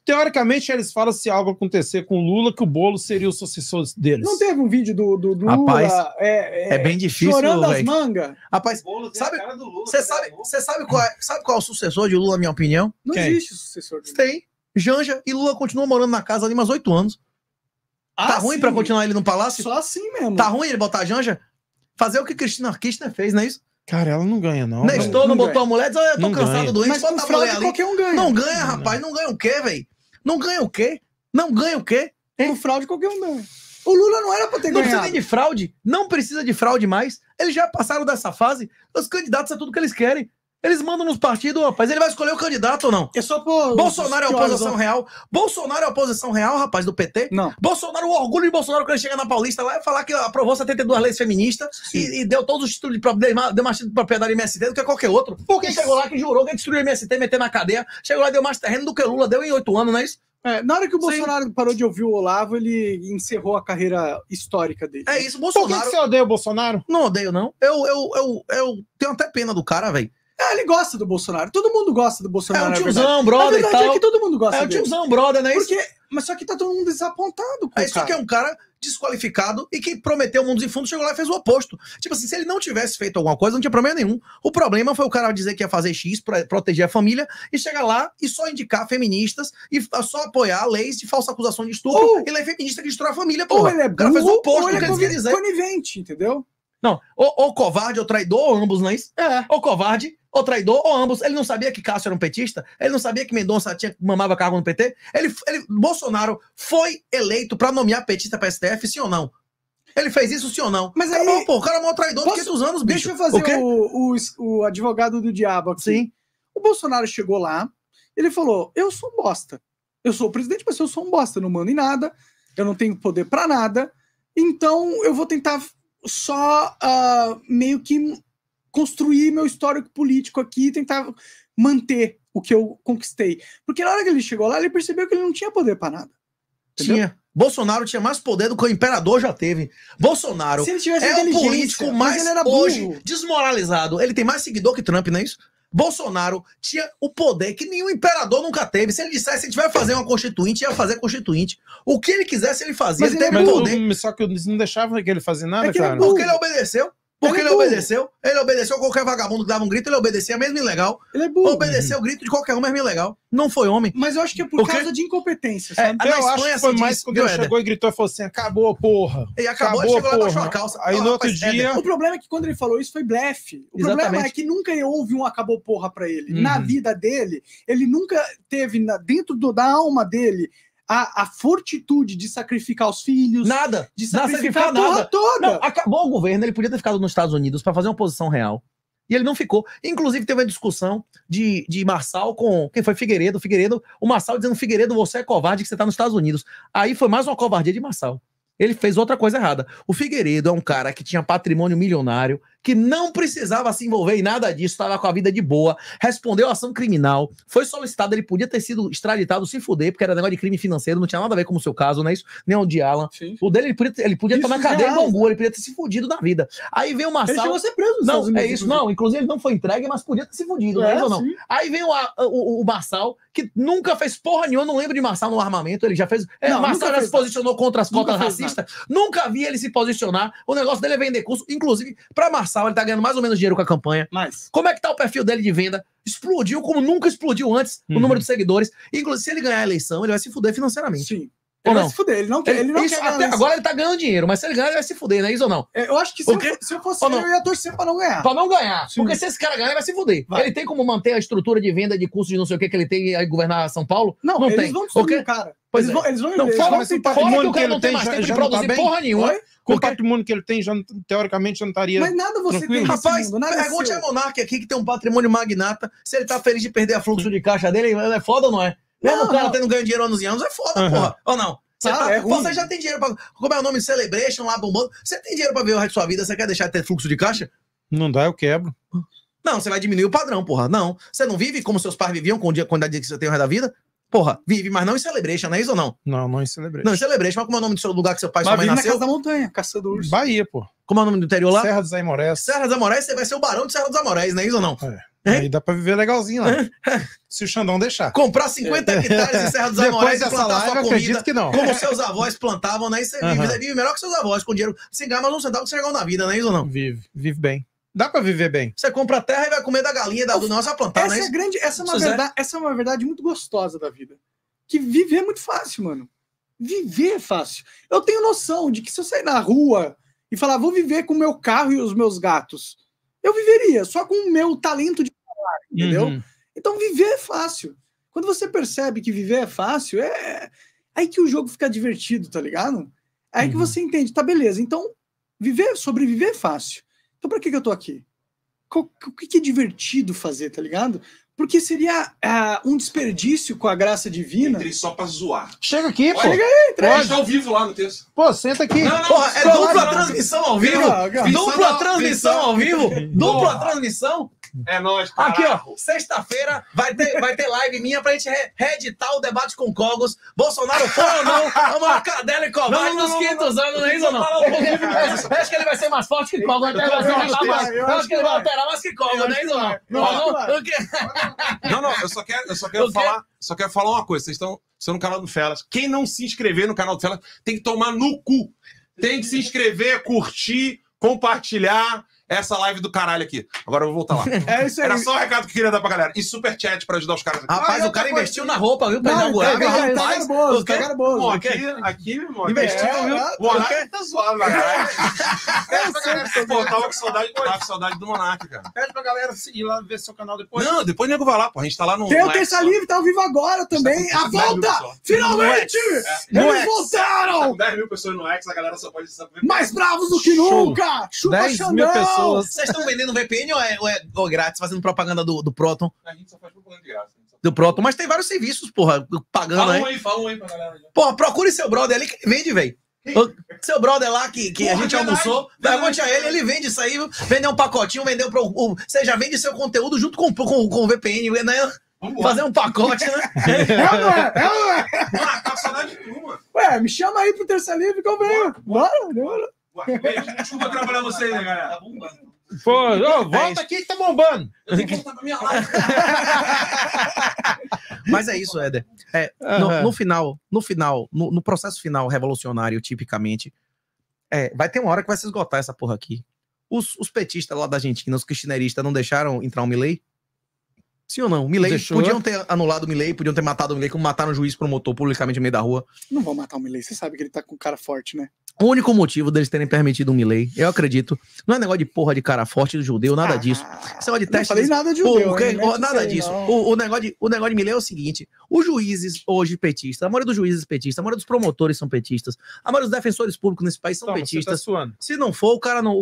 teoricamente, eles falam se algo acontecer com o Lula, que o Boulos seria o sucessor deles. Não teve um vídeo do Lula Rapaz, é bem difícil, chorando as velho. mangas? Rapaz, você sabe qual é o sucessor de Lula, na minha opinião? Não Quem? existe sucessor dele. Tem. Janja e Lula continuam morando na casa ali mais 8 anos. Tá ruim sim. pra continuar ele no palácio? Só assim mesmo. Tá ruim ele botar a Janja? Fazer o que Cristina Kirchner fez, não é isso? Cara, ela não ganha, não. Nestor não botou ganha. a mulher, diz, eu tô Não cansado ganha. do Mas bota com a mulher fraude ali. qualquer um ganha. Não ganha, rapaz. Não ganha o quê, velho? Não ganha o quê? Não ganha o quê? Com fraude qualquer um ganha. O Lula não era pra ter Não precisa ganhado. nem de fraude. Não precisa de fraude mais. Eles já passaram dessa fase. Os candidatos é tudo que eles querem. Eles mandam nos partidos, rapaz. Ele vai escolher o candidato ou não? É só por... Bolsonaro é oposição real. Bolsonaro é oposição real, rapaz, do PT. Não. Bolsonaro, o orgulho de Bolsonaro quando ele chega na Paulista lá é falar que aprovou 72 leis feministas e deu todos os títulos de propriedade, deu mais título de propriedade MST do que qualquer outro. Porque chegou lá que jurou que ia destruir o MST, meter na cadeia. Chegou lá e deu mais terreno do que o Lula deu em 8 anos, não é isso? Na hora que o Bolsonaro parou de ouvir o Olavo, ele encerrou a carreira histórica dele. É isso, Por que Bolsonaro. você odeia o Bolsonaro? Não odeio, não. Eu tenho até pena do cara, velho. Ele gosta do Bolsonaro. Todo mundo gosta do É Bolsonaro. um na tiozão, verdade. brother A e verdade tal. é que todo mundo gosta É um dele. tiozão, brother, não é isso? Mas só que tá todo mundo desapontado com É o só que é cara. um cara desqualificado e que prometeu mundos e fundos, chegou lá e fez o oposto. Tipo assim, se ele não tivesse feito alguma coisa, não tinha problema nenhum. O problema foi o cara dizer que ia fazer X pra proteger a família e chegar lá e só indicar feministas e só apoiar leis de falsa acusação de estupro e lei feminista que destrói a família, Ou porra. ele é O cara fez o burro, oposto ou do ele que é eles querem dizer. conivente, entendeu? Não, ou covarde, ou traidor, ou ambos, não é isso? Ou covarde, ou traidor, ou ambos. Ele não sabia que Cássio era um petista? Ele não sabia que Mendonça mamava cargo no PT? Bolsonaro foi eleito pra nomear petista pra STF, sim ou não? Ele fez isso, sim ou não? Mas Cara, aí- não, pô, o cara é o maior traidor de 500 anos, bicho. Deixa eu fazer O quê? o advogado do diabo aqui. Sim. O Bolsonaro chegou lá, ele falou, eu sou um bosta. Eu sou o presidente, mas eu sou um bosta. Eu não mando em nada, eu não tenho poder pra nada. Então eu vou tentar só meio que construir meu histórico político aqui e tentar manter o que eu conquistei. Porque na hora que ele chegou lá, ele percebeu que ele não tinha poder pra nada. Entendeu? Tinha. Bolsonaro tinha mais poder do que o imperador já teve. Bolsonaro Se ele tivesse é o inteligência, político mas mais ele era burro. hoje desmoralizado. Ele tem mais seguidor que Trump, não é isso? Bolsonaro tinha o poder que nenhum imperador nunca teve. Se ele dissesse que a gente vai fazer uma constituinte, ia fazer constituinte. O que ele quisesse, ele fazia. Mas Ele ele teve Mas poder. só que eles não deixavam que ele fazia nada, É que ele é cara. burro. Porque ele obedeceu. Porque Ele ele é burro. obedeceu. Ele obedeceu qualquer vagabundo que dava um grito, ele obedecia, mesmo ilegal. Ele é burro. Obedeceu o grito de qualquer um, mesmo ilegal. Não foi homem. Mas eu acho que é por O quê? causa de incompetência, É, sabe? na Eu acho Espanha que foi se mais diz, quando viu, ele Éder? chegou e gritou e falou assim, acabou, porra. E acabou, ele chegou lá, baixou a calça. Aí no outro rapaz, dia... O problema é que quando ele falou isso foi blefe. O problema Exatamente. é que nunca houve um acabou porra pra ele. Uhum. Na vida dele, ele nunca teve dentro da alma dele a fortitude de sacrificar os filhos, Nada. de Não sacrificar a sacrificar porra nada. toda. Não, acabou o governo, ele podia ter ficado nos Estados Unidos para fazer uma posição real. E ele não ficou. Inclusive, teve uma discussão de Marçal com. Quem foi? Figueiredo. O Marçal dizendo: Figueiredo, você é covarde que você tá nos Estados Unidos. Aí foi mais uma covardia de Marçal. Ele fez outra coisa errada. O Figueiredo é um cara que tinha patrimônio milionário, que não precisava se envolver em nada disso, estava com a vida de boa, respondeu a ação criminal, foi solicitado, ele podia ter sido extraditado, se fuder, porque era negócio de crime financeiro, não tinha nada a ver com o seu caso, não é isso? Nem o de Alan. Sim. O dele, ele podia estar na Isso cadeia em real. Bangu, ele podia ter se fudido na vida. Aí vem o Ele Marçal... chegou a ser preso nos Não, Estados Unidos. é isso, não. Inclusive, ele não foi entregue, mas podia ter se fudido, não é isso ou não? sim. Aí vem o Marçal, que nunca fez porra nenhuma, não lembro de Marçal no armamento, ele já fez. Não, O Marçal nunca já fez se posicionou contra as Nunca cotas fez racistas. Nunca vi ele se posicionar. O negócio dele é vender curso. Inclusive, pra Marçal, ele tá ganhando mais ou menos dinheiro com a campanha. Mas... Como é que tá o perfil dele de venda? Explodiu como nunca explodiu antes o número de seguidores. Inclusive, se ele ganhar a eleição, ele vai se fuder financeiramente. Sim. Ou Ele não? vai se fuder. Ele não quer, ele não Isso, quer ganhar até eleição. agora ele tá ganhando dinheiro, mas se ele ganhar, ele vai se fuder, não é isso ou não? Eu acho que O quê? se eu fosse Ou ele, não? eu ia torcer pra não ganhar. Pra não ganhar. Sim. Porque se esse cara ganhar, ele vai se fuder. Vai. Ele tem como manter a estrutura de venda de curso de não sei o que ele tem aí governar São Paulo? Não, eles tem. vão O destruir quê? o cara. Pois Eles é. vão, eles vão, Não, eles fora vão que tentar... fora que patrimônio o cara que não ele tem tem mais já- tempo de já não tá produzir bem? porra nenhuma. Oi? Com o Porque- patrimônio que ele tem, já, teoricamente, já não estaria... Mas nada você Tranquilo. tem nesse Rapaz, mundo, nada é pergunte seu. a Monark aqui que tem um patrimônio magnata. Se ele tá feliz de perder a fluxo de caixa dele, é foda ou não é? Mesmo Não, o cara não. tendo ganho dinheiro anos e anos, é foda, Aham. porra. Ou não? Você, Claro, é ruim. você já tem dinheiro pra. Como é o nome? Celebration lá bombando. Você tem dinheiro pra ver o resto da sua vida? Você quer deixar de ter fluxo de caixa? Não dá, eu quebro. Não, você vai diminuir o padrão, porra. Não. Você não vive como seus pais viviam com a quantidade de que você tem o resto da vida? Porra, vive, mas não em Celebration, não é isso ou não? Não, não em Celebration. Não, em Celebration, mas como é o nome do seu lugar que seu pai e sua Mas mãe vive na nasceu? casa da montanha, caçando urso. Bahia, pô. Como é o nome do interior lá? Serra dos Aimorés. Serra dos Amoréis, você vai ser o barão de Serra dos Amoréis, não é isso ou não? É. Aí dá pra viver legalzinho lá. Se o Xandão deixar. Comprar 50 hectares em Serra dos Amorais Depois e dessa plantar live, sua eu acredito comida, que não. como seus avós plantavam, né? E você vive, Aham. você vive melhor que seus avós, com dinheiro, sem ganhar mais um centavo que você chegou na vida, não é isso ou não? Vive bem. Dá pra viver bem. Você compra a terra e vai comer da galinha do negócio vai plantar, Essa né? é grande, essa é uma Suzé? verdade, essa é uma verdade muito gostosa da vida. Que viver é muito fácil, mano. Viver é fácil. Eu tenho noção de que se eu sair na rua e falar, vou viver com o meu carro e os meus gatos, eu viveria, só com o meu talento de falar, entendeu? Uhum. Então viver é fácil. Quando você percebe que viver é fácil, é aí que o jogo fica divertido, tá ligado? É aí que você entende, tá, beleza. Então, sobreviver é fácil. Então pra que eu tô aqui? O que é divertido fazer, tá ligado? Porque seria um desperdício com a graça divina. Entrei só pra zoar. Chega aqui, pô. Chega aí, A gente tá ao vivo lá no texto. Pô, senta aqui. Porra, é dupla transmissão ao vivo? Não, Dupla transmissão ao vivo? Dupla Porra. transmissão? É nóis, Aqui, caraca. ó, sexta-feira vai ter live minha pra gente reeditar o debate com Cogos. Bolsonaro foi ou não a maior cadela e covarde dos 500 anos, não é isso ou não? Acho que ele vai ser mais forte que Cogos. Acho que ele vai alterar mais que Cogos, não é isso ou não? Não, eu só quero falar uma coisa. Vocês estão no canal do Felas. Quem não se inscrever no canal do Felas tem que tomar no cu. Tem que se inscrever, curtir, compartilhar essa live do caralho aqui. Agora eu vou voltar lá. É isso aí. Era só o recado que eu queria dar pra galera. E superchat pra ajudar os caras aqui. Rapaz, o cara investiu na roupa, viu? Pra inaugurar. Tá garboso, tá garboso. Pô, aqui, meu irmão. Investiu, viu? O Monark tá zoado na galera. Pô, tava com saudade do Monark, cara. Pede pra galera ir lá ver seu canal depois. Não, depois o nego vai lá, pô. A gente tá lá no. Tem o no Terça X, Livre, tá ao vivo agora também. A volta! Finalmente! Eles voltaram! Com 10 mil pessoas no X, a galera só pode saber. Mais bravos do que Show. nunca! Chupa 10 Xandão! mil pessoas. Vocês estão vendendo VPN ou é grátis, fazendo propaganda do Proton? A gente só faz propaganda de graça. Do Proton, mas tem vários serviços, porra, pagando aí. Fala um aí pra galera. Porra, procure seu brother ali que ele vende, velho. Seu brother lá que a Porra, gente verdade, almoçou, pergunte a ele vende isso aí, vender um pacotinho, vender você já vende seu conteúdo junto com o VPN, né? Fazer um pacote, né? É ou não é? Ah, tá com saudade de tu, mano. Ué, me chama aí pro Terça Livre que eu venho. Bora, demora. Desculpa atrapalhar vocês, né, galera? Tá bombando. Pô, volta aqui que tá bombando. Eu tenho que voltar pra minha live. Mas é isso, Éder. No processo final revolucionário, tipicamente, vai ter uma hora que vai se esgotar essa porra aqui. Os petistas lá da Argentina, os kirchneristas, não deixaram entrar o Milei? Sim ou não? Milei, podiam ter anulado o Milei, podiam ter matado o Milei, como mataram o juiz promotor publicamente no meio da rua. Não vão matar o Milei, você sabe que ele tá com cara forte, né? O único motivo deles terem permitido o Milei, eu acredito, não é negócio de porra de cara forte do judeu, nada disso. Esse negócio de Não teste. falei nada de judeu, hein? Nada Não disso. sei, O negócio de Milei é o seguinte: os juízes hoje petistas, a maioria dos juízes petistas, a maioria dos promotores são petistas, a maioria dos defensores públicos nesse país são petistas. Você tá suando. Se não for,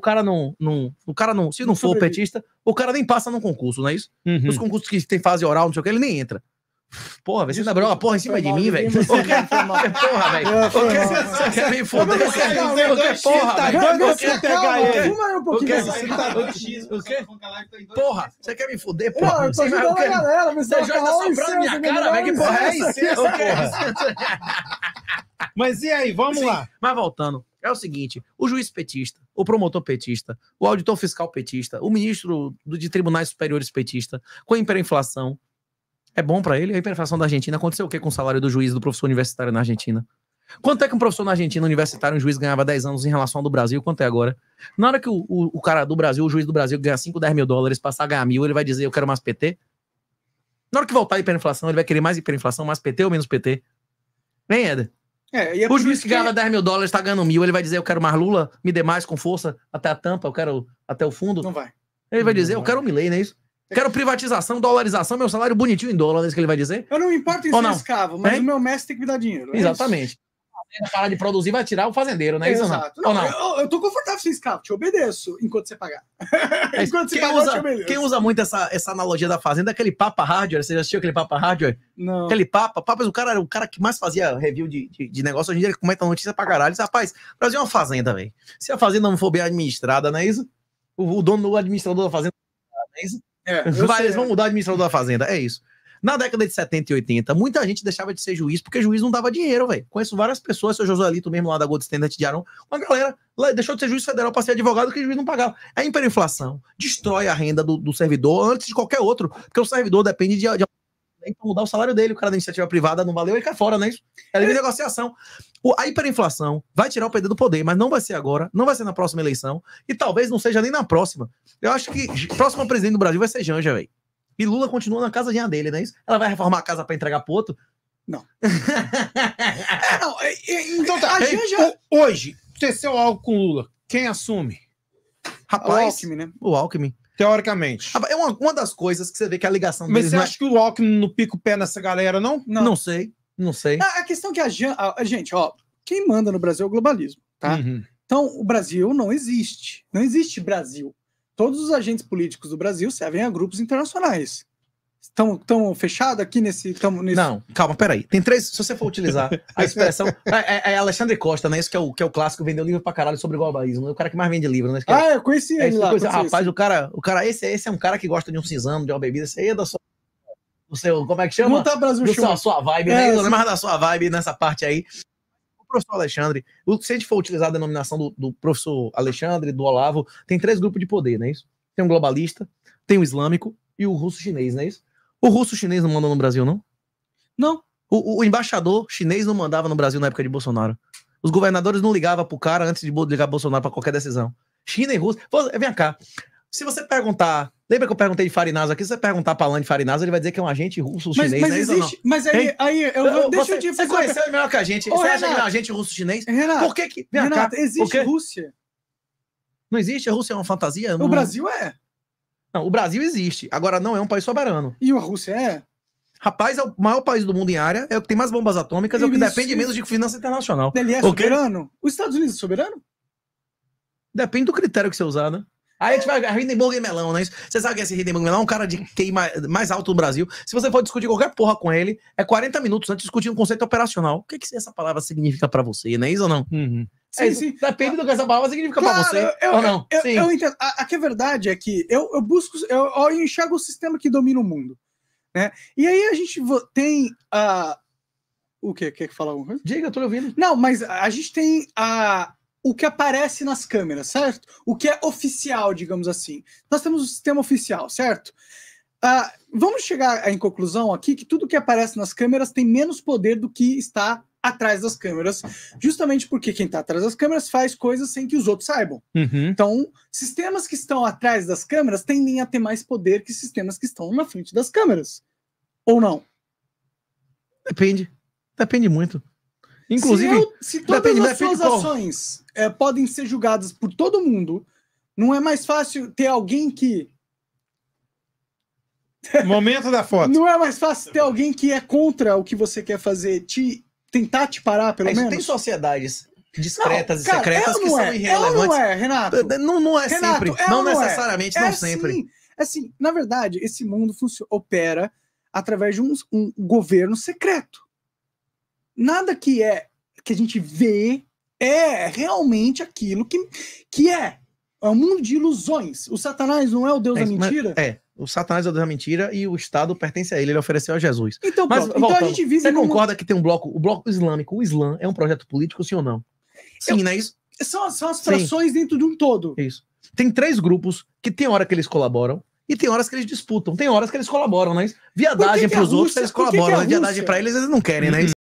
se não for sobrevive. petista, o cara nem passa no concurso, não é isso? Uhum. Os concursos que tem fase oral, não sei o que, ele nem entra. Porra, velho, você ainda abriu uma porra em cima de mim, velho. Foi O que mal. porra, velho? Foi O que mal. você quer me foder? O que porra, Tá velho? doido você pegar ele? Fuma aí um pouquinho. O quê? desse. O quê? Porra, você quer me foder, Não, porra? eu tô ajudando a galera, mas Você já tá soprando minha cara, velho? Que porra é isso? Licença, porra. Mas e aí, vamos lá. Mas voltando, é o seguinte: o juiz petista, o promotor petista, o auditor fiscal petista, o ministro de tribunais superiores petista, com a hiperinflação, é bom pra ele? A hiperinflação da Argentina, aconteceu o que com o salário do juiz do professor universitário na Argentina? Quanto é que um professor na Argentina universitário, um juiz ganhava 10 anos em relação ao do Brasil? Quanto é agora? Na hora que o cara do Brasil, o juiz do Brasil, ganha 5, 10 mil dólares, passar a ganhar 1.000, ele vai dizer, eu quero mais PT? Na hora que voltar a hiperinflação, ele vai querer mais hiperinflação, mais PT ou menos PT? Vem, Éder. E é O por juiz isso que ganhava 10 mil dólares tá ganhando 1.000, ele vai dizer, eu quero mais Lula, me dê mais com força, até a tampa, eu quero até o fundo. Não vai. Ele vai dizer, eu quero o Milei, não é isso? Quero privatização, dolarização, meu salário bonitinho em dólar, é isso que ele vai dizer? Eu não me importo em Ou ser não? escravo, mas Hein? o meu mestre tem que me dar dinheiro. Exatamente. Parar de produzir vai tirar o fazendeiro, não é isso ou não? Exato. Ou não? Eu tô confortável sem escravo, te obedeço enquanto você pagar. É isso. Enquanto você pagar, eu te obedeço. Quem usa muito essa analogia da fazenda é aquele Papa Hardware. Você já assistiu aquele Papa Hardware? Não. Aquele Papa, o cara era o cara que mais fazia review de negócio. Hoje em dia ele comenta notícia pra caralho. Diz, rapaz, o Brasil é uma fazenda, velho. Se a fazenda não for bem administrada, não é isso? O dono, o administrador da fazenda, não é isso? É, Eles vão mudar o administrador da fazenda, é isso. Na década de 70 e 80, muita gente deixava de ser juiz porque juiz não dava dinheiro, velho. Conheço várias pessoas, seu Josuelito mesmo lá da Gold Standard de Arão, uma galera deixou de ser juiz federal para ser advogado porque o juiz não pagava. A hiperinflação destrói a renda do servidor antes de qualquer outro, porque o servidor depende de mudar o salário dele, o cara da iniciativa privada não valeu, ele cai fora, né? É livre negociação. A hiperinflação vai tirar o PD do poder, mas não vai ser agora, não vai ser na próxima eleição, e talvez não seja nem na próxima. Eu acho que o próximo presidente do Brasil vai ser Janja, velho. E Lula continua na casadinha dele, não é isso? Ela vai reformar a casa para entregar pro outro? Não. Então tá, a Janja... Hoje, teceu algo com Lula, quem assume? Rapaz, o Alckmin, né? O Alckmin. Teoricamente. É uma das coisas que você vê que a ligação Mas deles você não acha que o Alckmin não pica o pé nessa galera, não? Não sei. A questão é que a gente, ó, quem manda no Brasil é o globalismo, tá? Uhum. Então, o Brasil não existe. Não existe Brasil. Todos os agentes políticos do Brasil servem a grupos internacionais. Estão fechados aqui nesse... Não, calma, peraí. Tem três... Se você for utilizar a expressão... É Alexandre Costa, né? Isso que é o clássico, vendeu livro pra caralho sobre globalismo. É o cara que mais vende livro, né? Eu conheci ele lá. Rapaz, o cara esse é um cara que gosta de um cinzano, de uma bebida. Esse aí é da sua... Do seu... Como é que chama? Montar Brasil Show. Sua vibe, né? Eu lembro da sua vibe nessa parte aí. O professor Alexandre... Se a gente for utilizar a denominação do professor Alexandre, do Olavo, tem 3 grupos de poder, não é isso? Tem um globalista, tem o islâmico e o russo-chinês, não é isso? O russo-chinês não manda no Brasil, não? Não. O embaixador chinês não mandava no Brasil na época de Bolsonaro. Os governadores não ligavam pro cara antes de ligar Bolsonaro para qualquer decisão. China e Rússia... Vem cá. Se você perguntar... Lembra que eu perguntei de Farinaz aqui? Se você perguntar pra Alain de Farinaz, ele vai dizer que é um agente russo-chinês, mas existe... Mas aí deixa eu te fazer... Você conheceu ele melhor que a gente. Você acha que é um agente russo-chinês? Renato, por que... Renato, existe Rússia. Não existe? A Rússia é uma fantasia? O Brasil é. Não, o Brasil existe. Agora não é um país soberano. E a Rússia é? Rapaz, é o maior país do mundo em área, é o que tem mais bombas atômicas, é o que depende menos de finança internacional. Ele é soberano? Os Estados Unidos é soberano? Depende do critério que você usar, né? Aí a gente vai a Hindenburg e Melão, né? Você sabe que esse Hindenburg e Melão é um cara de QI mais alto do Brasil. Se você for discutir qualquer porra com ele, é 40 minutos antes de discutir um conceito operacional. O que essa palavra significa pra você, não é isso ou não? Uhum. Sim. Depende do que essa palavra significa pra você, ou não. Eu entendo. A verdade é que eu busco, eu enxergo o sistema que domina o mundo, né? E aí a gente tem o quê? Quer falar alguma coisa? Diga, eu tô ouvindo. Não, mas a gente tem o que aparece nas câmeras, certo? O que é oficial, digamos assim. Nós temos o sistema oficial, certo? Vamos chegar em conclusão aqui que tudo que aparece nas câmeras tem menos poder do que está atrás das câmeras, justamente porque quem está atrás das câmeras faz coisas sem que os outros saibam. Uhum. Então, sistemas que estão atrás das câmeras tendem a ter mais poder que sistemas que estão na frente das câmeras. Ou não? Depende muito. Inclusive, se todas as suas ações podem ser julgadas por todo mundo, não é mais fácil ter alguém que... Momento da foto. Não é mais fácil ter alguém que é contra o que você quer fazer, tentar te parar, pelo menos? Tem sociedades discretas e secretas que são irrelevantes. Não é, Renato. Não é Renato, sempre. Não necessariamente, não sempre. Sim. Assim, na verdade, esse mundo opera através de um governo secreto. Nada que a gente vê é realmente aquilo que é. É um mundo de ilusões. O Satanás não é o Deus da mentira? O Satanás é o Deus da mentira e o Estado pertence a ele. Ele ofereceu a Jesus. Então, então a gente vive... Você concorda que tem o bloco islâmico? O Islã é um projeto político, sim ou não? Sim, não é isso? São as frações dentro de um todo. Isso. Tem 3 grupos que tem hora que eles colaboram e tem horas que eles disputam. Tem horas que eles colaboram, não é isso? Viadagem para os outros, eles colaboram. Viadagem para eles não querem, né?